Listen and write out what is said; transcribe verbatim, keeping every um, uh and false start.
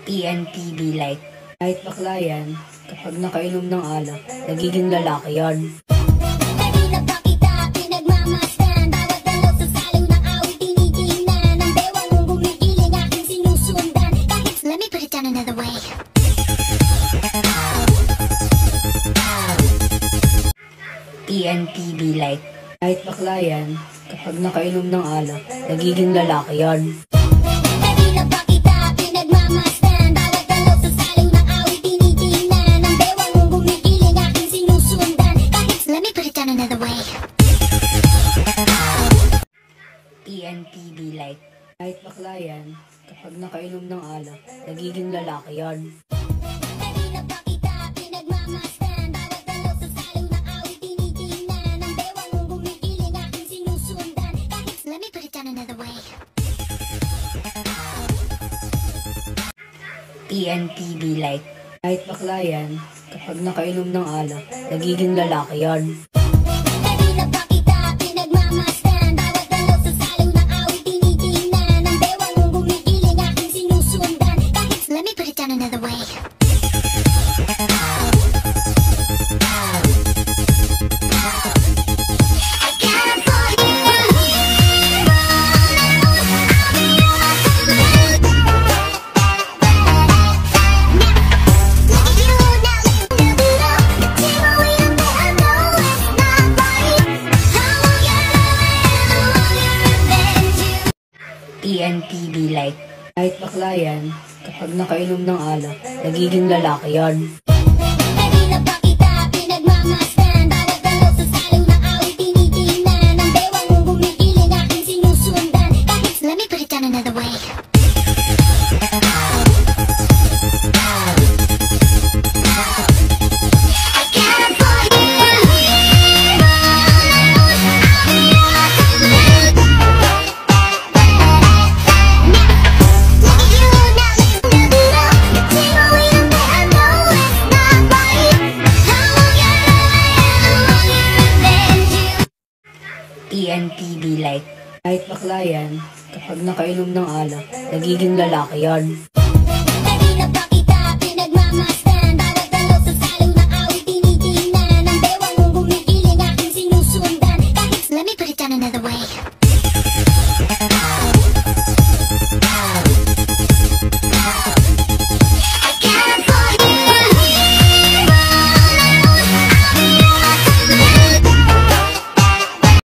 T N T be like, kahit bakla yan, kapag nakainom ng alak, nagiging lalaki yan. Kanina pa kita pinagmamasdan, bawat dalaw sa saliw ng awit tinitingnan, ang bewang mong gumigiling aking sinusundan. Kahit, let me put it down another way. T N T be like, kahit bakla yan, kapag nakainom ng alak, nagiging lalaki yan. Kanina pa kita pinagmamasdan, bawat dalaw sa saliw ng awit tinitingnan, ang bewang mong gumigiling aking sinusundan. Kahit, let me put it down another way. T N T be like, kahit bakla yan, kapag nakainom ng alak, nagiging lalaki yan. Kanina pa kita pinagmamasdan, bawat dalaw sa saliw ng awit tinitingnan, ang bewang mong gumigiling aking sinusundan. Kahit, let me put it down another way. T N T be like, kahit bakla yan, kapag nakainom ng alak, nagiging lalaki yan. Kanina pa kita pinagmamasdan, bawat dalaw sa saliw ng awit tinitingnan, ang bewang mong gumigiling aking sinusundan. Kahit, let me put it down another way. I can't afford you. T N T be like, kahit bakla yan, kapag nakainom ng alak, nagiging lalaki yan. Kanina pa kita pinagmamasdan, bawat dalaw sa saliw ng awit tinitingnan, ang bewang mong gumigiling aking sinusundan. Kahit, let me put it down another way. I can't afford you. T N T be like, kahit bakla yan, kapag nakainom ng alak, nagiging lalaki yan.